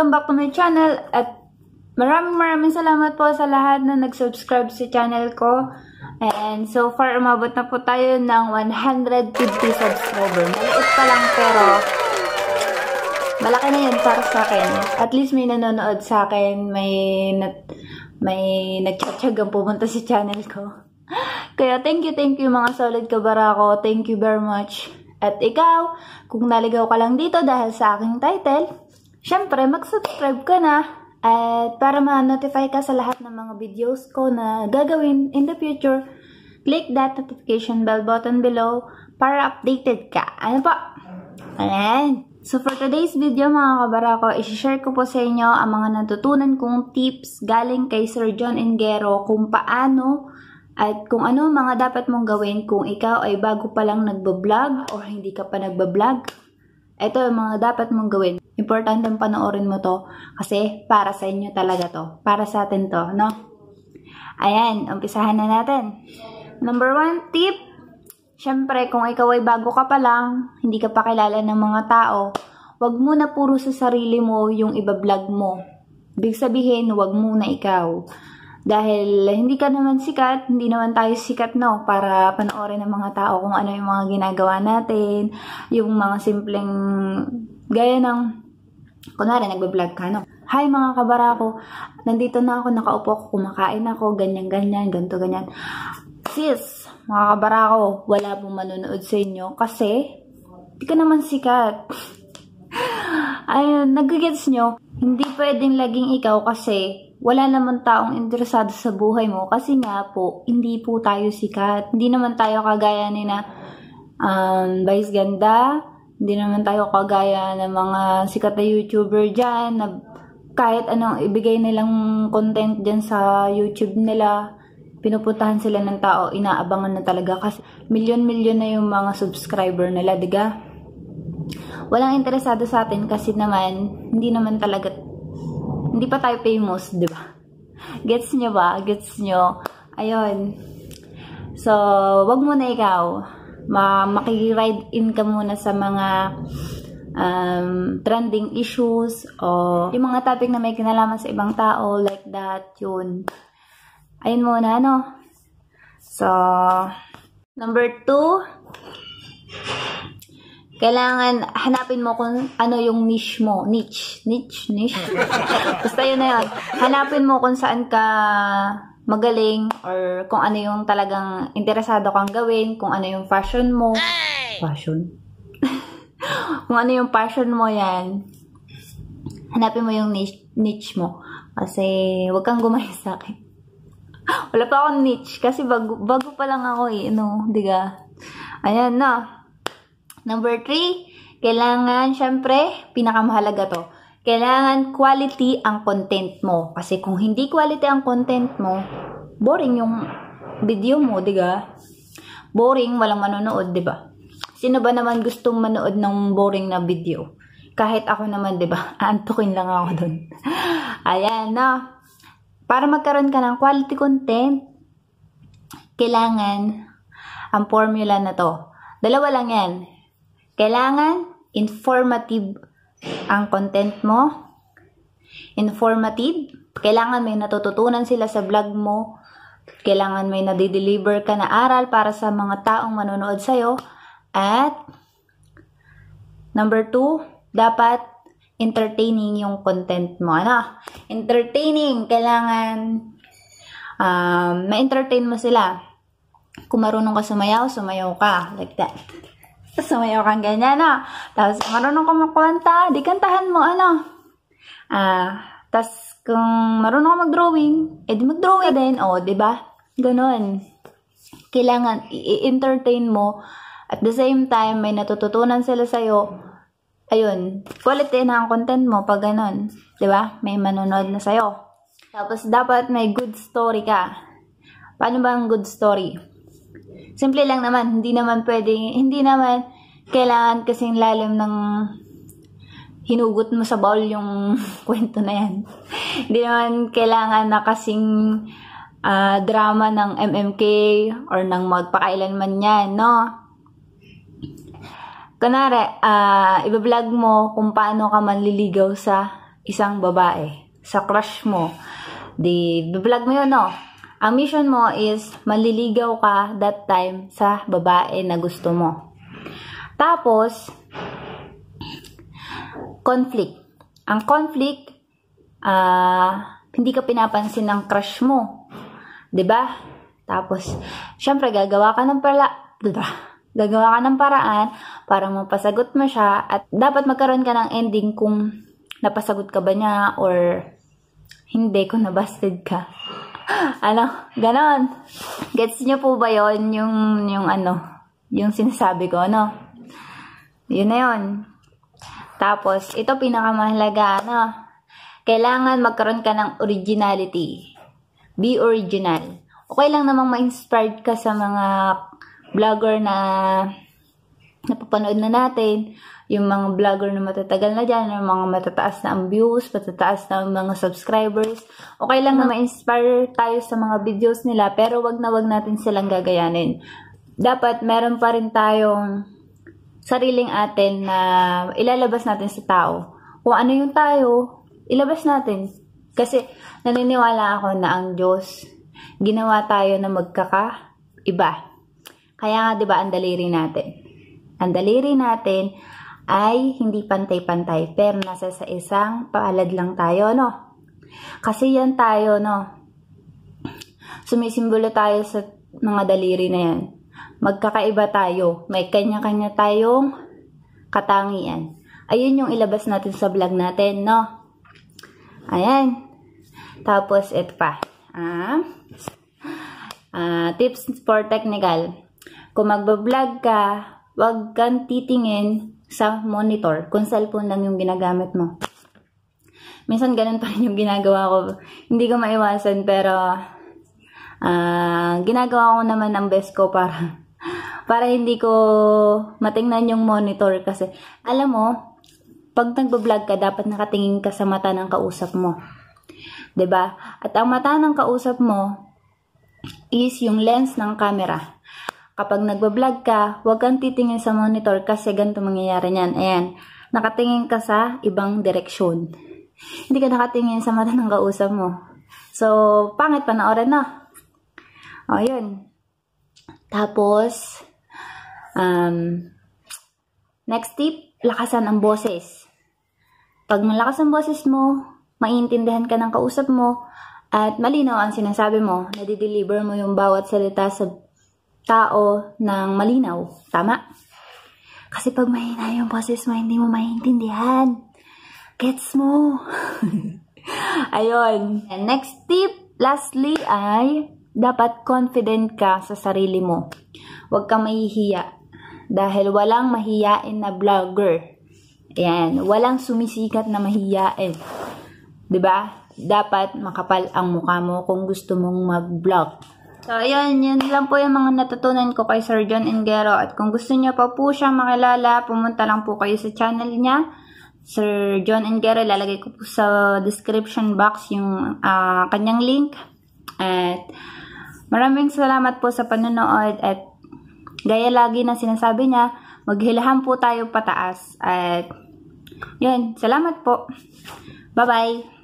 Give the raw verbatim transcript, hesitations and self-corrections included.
welcome back to my channel at maraming maraming salamat po sa lahat na nag-subscribe sa channel ko. And so far, umabot na po tayo ng one hundred fifty subscriber. Maliit pa lang pero malaki na yun para sa akin. At least may nanonood sa akin, may nat may nagtsatsagang pumunta sa channel ko. Kaya thank you, thank you mga solid kabarako. Thank you very much. At ikaw, kung naligaw ka lang dito dahil sa aking title, syempre, mag-subscribe ka na at para ma-notify ka sa lahat ng mga videos ko na gagawin in the future, click that notification bell button below para updated ka. Ano po? Ayan. So, for today's video mga kabarako, isi-share ko po sa inyo ang mga natutunan kong tips galing kay Sir John Engero kung paano at kung ano mga dapat mong gawin kung ikaw ay bago pa lang nagbablog or hindi ka pa nagbablog. Ito yung mga dapat mong gawin. Importante panoorin mo to kasi para sa inyo talaga to. Para sa atin to, no? Ayan, umpisahan na natin. Number one tip. Syempre, kung ikaw ay bago ka pa lang, hindi ka pa kilala ng mga tao, wag mo na puro sa sarili mo yung ibablog mo. Ibig sabihin, wag muna ikaw. Dahil hindi ka naman sikat, hindi naman tayo sikat, no? Para panoorin ng mga tao kung ano yung mga ginagawa natin, yung mga simpleng gaya ng kunwari, nagbablog ka, no? Hi mga kabarako, nandito na ako, nakaupo ako, kumakain ako, ganyan-ganyan, ganto ganyan. Sis, mga kabarako, wala pong manonood sa inyo kasi hindi ka naman sikat. Ayun, nag-gets nyo? Hindi pwedeng laging ikaw kasi wala naman taong interesado sa buhay mo kasi nga po, hindi po tayo sikat. Hindi naman tayo kagaya ni na um, Vice Ganda. Hindi naman tayo kagaya ng mga sikat na YouTuber dyan na kahit anong ibigay nilang content dyan sa YouTube nila, pinupuntahan sila ng tao, inaabangan na talaga kasi milyon-milyon na yung mga subscriber nila, diga? Walang interesado sa atin kasi naman, hindi naman talaga, hindi pa tayo famous, diba? Gets nyo ba? Gets nyo? Ayun. So, wag mo na ikaw. Ma makiride in ka muna sa mga um, trending issues o yung mga topic na may kinalaman sa ibang tao like that, yun. Ayun muna, ano? So, number two, kailangan hanapin mo kung ano yung niche mo. Niche. Niche? Niche? Basta yun na yun. Hanapin mo kung saan ka magaling or kung ano yung talagang interesado kang gawin, kung ano yung fashion mo. Fashion? Kung ano yung passion mo, yan. Hanapin mo yung niche, niche mo. Kasi wag kang gumaya sa akin. Wala pa akong niche kasi bago, bago pa lang ako eh. Ano, diga? Ayan na. Number three, kailangan, syempre, pinakamahalaga to. Kailangan quality ang content mo. Kasi kung hindi quality ang content mo, boring yung video mo, diga? Boring, walang manonood, diba? Sino ba naman gustong manood ng boring na video? Kahit ako naman, diba? Aantukin lang ako dun. Ayan, na. Para magkaroon ka ng quality content, kailangan ang formula na to. Dalawa lang yan. Kailangan informative ang content mo. Informative. Kailangan may natututunan sila sa vlog mo. Kailangan may nadideliver ka na aral para sa mga taong manonood sa'yo. At number two, dapat entertaining yung content mo. Ano? Entertaining. Kailangan um, ma-entertain mo sila. Kung marunong ka sumayaw, sumayaw ka. Like that. Sumayaw kang ganyan, no? Tapos, marunong ka makwanta, di kantahan mo, ano? Ah, tapos, kung marunong ka mag-drawing, edi mag-drawing din, o, oh, diba? Ganon. Kailangan i-entertain mo, at the same time, may natututunan sila sa'yo. Ayun, quality na ang content mo pag ganon. Diba? May manonood na sa'yo. Tapos, dapat may good story ka. Paano ba ang good story? Simple lang naman, hindi naman pwede, hindi naman kailangan kasing lalim ng hinugot mo sa bowl yung kwento na yan. Hindi naman kailangan na kasing uh, drama ng M M K or ng magpakailanman yan, no? Kunwari, uh, ibablog mo kung paano ka manliligaw sa isang babae, sa crush mo, di, vlog mo yun, no? Ang mission mo is, maliligaw ka that time sa babae na gusto mo. Tapos, conflict. Ang conflict, ah, uh, hindi ka pinapansin ng crush mo. Diba? Tapos, syempre, gagawa ka ng pala, diba? Gagawa ka ng paraan para mapasagot mo siya at dapat magkaroon ka ng ending kung napasagot ka ba niya or hindi, kung nabasted ka. Ano? Ganon. Gets niyo po ba yon yung, yung ano, yung sinasabi ko, ano? Yun na yun. Tapos, ito pinakamahalaga, ano? Kailangan magkaroon ka ng originality. Be original. Okay lang namang ma-inspired ka sa mga vlogger na napapanood na natin, yung mga vlogger na matatagal na dyan, yung mga matataas na ang views, matataas na ang mga subscribers. Okay lang na ma-inspire tayo sa mga videos nila, pero wag na wag natin silang gagayanin. Dapat meron pa rin tayong sariling atin na ilalabas natin sa tao. Kung ano yung tayo, ilabas natin. Kasi naniniwala ako na ang Diyos, ginawa tayo na magkaka-iba. Kaya nga, di ba, ang daliri natin. Ang daliri natin ay hindi pantay-pantay, pero nasa sa isang paalad lang tayo, no? Kasi yan tayo, no? Sumisimbolo tayo sa mga daliri na yan. Magkakaiba tayo. May kanya-kanya tayong katangian. Ayun yung ilabas natin sa vlog natin, no? Ayan. Tapos, ito pa. Ah, ah, tips for technical. Kung magbablog ka, wag kang titingin sa monitor kung cellphone lang yung ginagamit mo. Minsan ganun pa rin yung ginagawa ko. Hindi ko maiwasan, pero uh, ginagawa ko naman ang best ko para para hindi ko matingnan yung monitor. Kasi alam mo, pag nagbablog ka, dapat nakatingin ka sa mata ng kausap mo. 'Di ba? At ang mata ng kausap mo is yung lens ng camera. Kapag nagbablog ka, huwag kang titingin sa monitor kasi ganito mangyayari niyan. Ayan, nakatingin ka sa ibang direksyon. Hindi ka nakatingin sa mata ng kausap mo. So, pangit panoorin na. O, yun. Tapos, um, next tip, lakasan ang boses. Pag malakas ang boses mo, maiintindihan ka ng kausap mo, at malinaw ang sinasabi mo, nadideliver mo yung bawat salita sa tao ng malinaw. Tama? Kasi pag mahina yung boses mo, hindi mo maintindihan. Gets mo? Ayun. And next tip, lastly, ay dapat confident ka sa sarili mo. Huwag kang mahihiya. Dahil walang mahiyain na vlogger. Ayan. Walang sumisikat na mahiyain. Diba? Dapat makapal ang mukha mo kung gusto mong mag-vlog. So, ayun, yun lang po yung mga natutunan ko kay Sir John Enguero. At kung gusto niyo pa po siyang makilala, pumunta lang po kayo sa channel niya, Sir John Enguero. Lalagay ko po sa description box yung uh, kanyang link. At maraming salamat po sa panonood. At gaya lagi na sinasabi niya, maghilahan po tayo pataas. At yun, salamat po. Bye-bye!